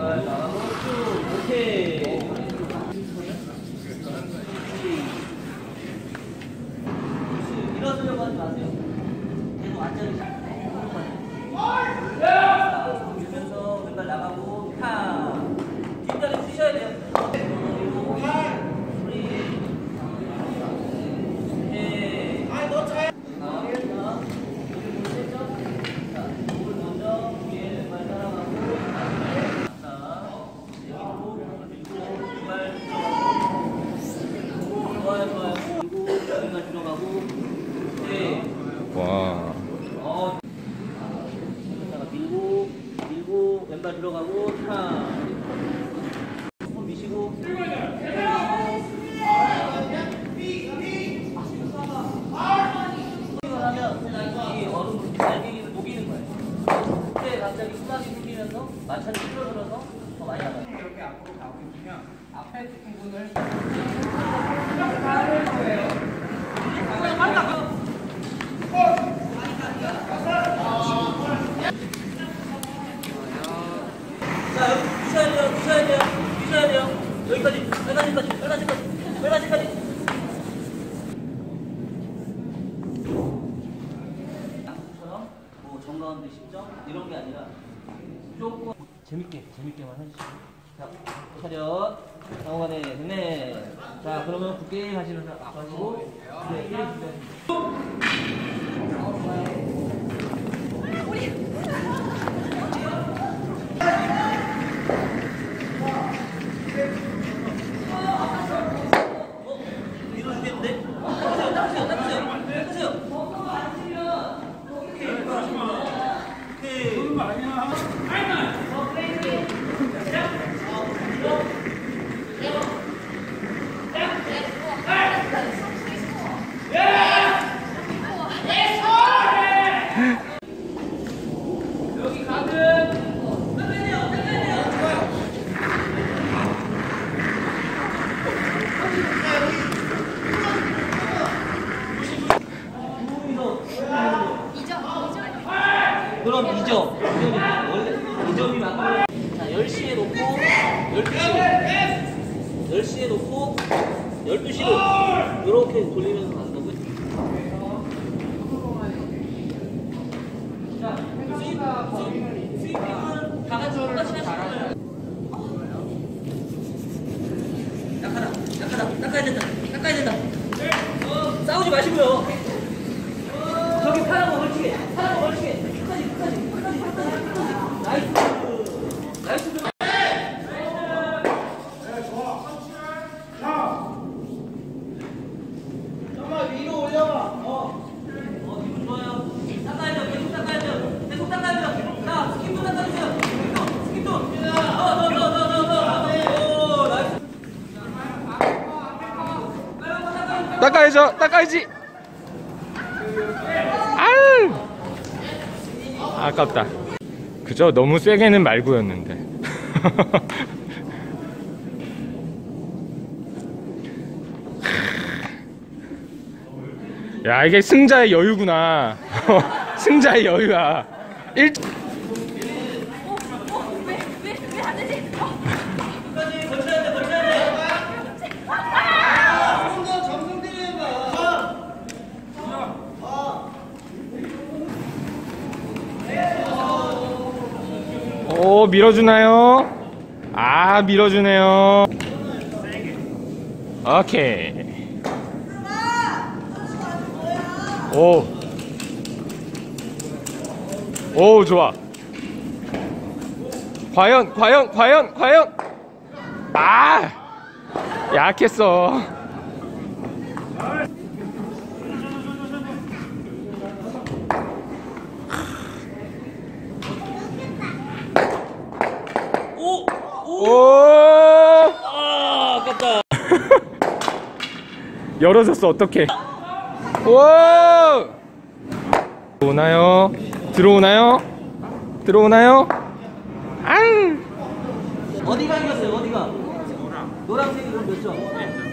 왼발 나가고 쭉. 오케이. 일어서려고 하지 마세요. 계속 앉아계세요. 주면서 왼발 나가고 타. 뒷다리 쓰셔야 돼요. 와. 밀고 왼발 들어가고 타. 손 미시고. 하면 이 얼음 날개기를 녹이는 거예요. 그때 갑자기 수박이 풀리면서 마찰이 줄어들어서 더 많이 나가요. 이렇게 앞으로 가고 있으면 앞에 부분을 자, 여기 부셔야 돼요. 여기까지, 빨간색까지. 양쪽처럼 뭐 정가운데 10점 이런 게 아니라 조금 재밌게만 해주시고. 자, 차렷, 상호간에 네. 자, 그러면 굳게 하시면서 하시고, 네, 1회 주세요. 그럼 2점. 원래 2점이 맞고. 자, 10시에 놓고 12시로. 10시에 놓고 12시로. 이렇게 돌리면서 가는 거고요. 자, 스윙은 다 같이 똑같이 하시는 거예요. 닦아야 된다. 싸우지 마시고요. 저기 파란 거 걸치게. 끝까지. 나이스. 잠깐만 위로 올려봐. 기분 좋아요. 계속 닦아야죠. 자, 스킵도 닦아주세요. 스킵도. 나이스. 닦아야지. 아유. 아깝다. 그저 너무 세게는 말고였는데. 야, 이게 승자의 여유구나. 승자의 여유야. 끝까지 걸쳐야 돼. 좀더 정성 들여봐. 오, 밀어주나요? 아, 밀어주네요. 오케이. 오, 좋아. 과연. 아, 약했어. 아깝다. 열어줬어. 어떡해. 들어오나요? 아유. 어디가 이겼어요? 노란색이 그럼 몇 점?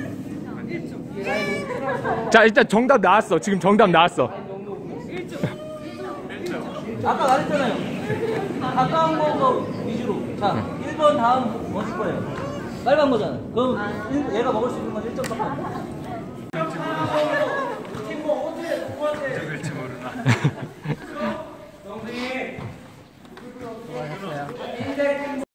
자, 일단 정답 나왔어. 지금 정답 나왔어. 아까 말했잖아요. 가까운 거 위주로. 자, 1번 다음 어디 거예요? 빨간 거잖아. 그럼 얘가 먹을 수 있는 건 1점밖에 안 돼. 적을지 모르나.